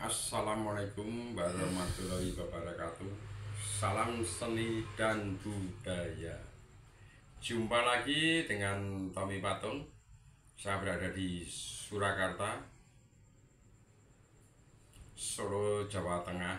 Assalamualaikum warahmatullahi wabarakatuh. Salam seni dan budaya. Jumpa lagi dengan Tommy Patung. Saya berada di Surakarta, Solo, Jawa Tengah.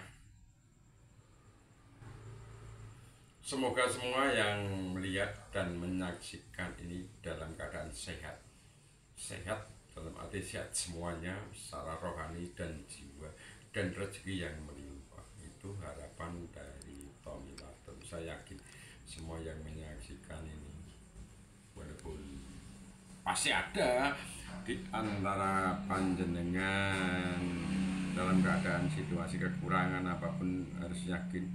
Semoga semua yang melihat dan menyaksikan ini dalam keadaan sehat. Sehat dalam arti sehat semuanya, secara rohani dan jiwa, dan rezeki yang melimpah. Itu harapan dari Tommy Patung. Saya yakin semua yang menyaksikan ini, walaupun pasti ada di antara panjenengan dalam keadaan situasi kekurangan apapun, harus yakin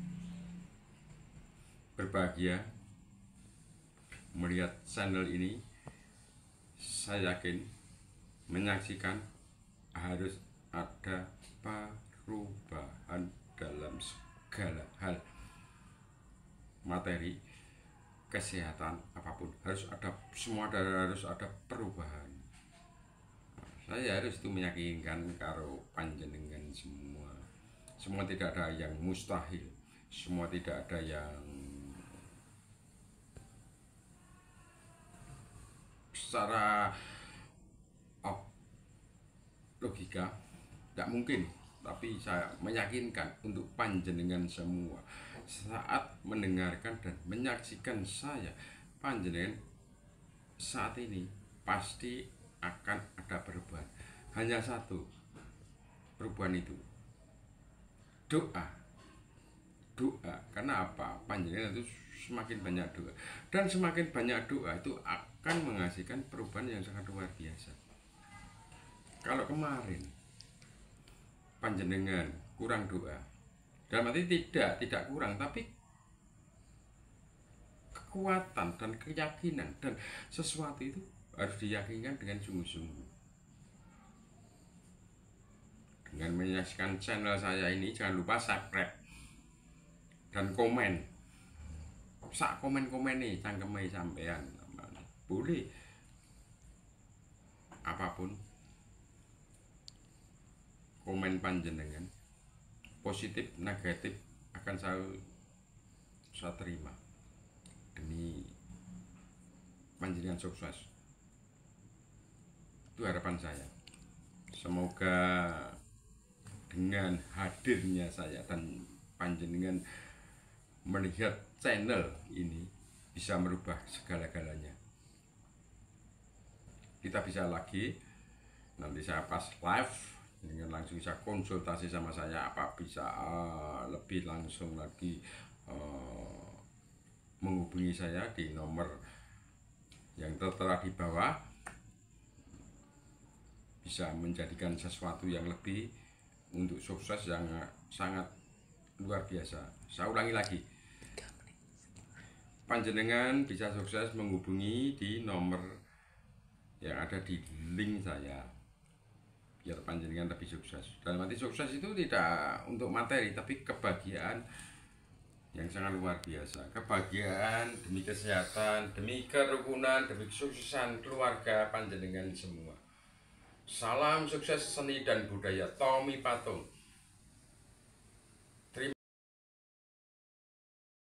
berbahagia melihat channel ini. Saya yakin menyaksikan harus ada perubahan dalam segala hal, materi, kesehatan, apapun harus ada, semua harus ada perubahan. Saya harus itu meyakinkan karo panjenengan semua tidak ada yang mustahil, semua tidak ada yang secara logika tidak mungkin, tapi saya meyakinkan untuk panjenengan semua saat mendengarkan dan menyaksikan saya, panjenengan saat ini pasti akan ada perubahan. Hanya satu perubahan, itu doa. Karena apa? Panjenengan itu semakin banyak doa, dan semakin banyak doa itu akan menghasilkan perubahan yang sangat luar biasa. Kalau kemarin panjenengan kurang doa, dalam arti tidak kurang, tapi kekuatan dan keyakinan, dan sesuatu itu harus diyakinkan dengan sungguh-sungguh. Dengan menyaksikan channel saya ini, jangan lupa subscribe dan komen. Sak komen nih cangkeme sampean, boleh apapun komen panjenengan, positif negatif akan saya terima demi panjenengan sukses. Itu harapan saya. Semoga dengan hadirnya saya dan panjenengan melihat channel ini bisa merubah segala-galanya. Kita bisa lagi, nanti saya pas live dengan langsung bisa konsultasi sama saya, apa bisa lebih langsung lagi menghubungi saya di nomor yang tertera di bawah, bisa menjadikan sesuatu yang lebih untuk sukses yang sangat luar biasa. Saya ulangi lagi, panjenengan bisa sukses menghubungi di nomor yang ada di link saya, biar panjenengan lebih sukses. Dan nanti sukses itu tidak untuk materi, tapi kebahagiaan yang sangat luar biasa. Kebahagiaan demi kesehatan, demi kerukunan, demi kesuksesan keluarga panjenengan semua. Salam sukses seni dan budaya, Tommy Patung.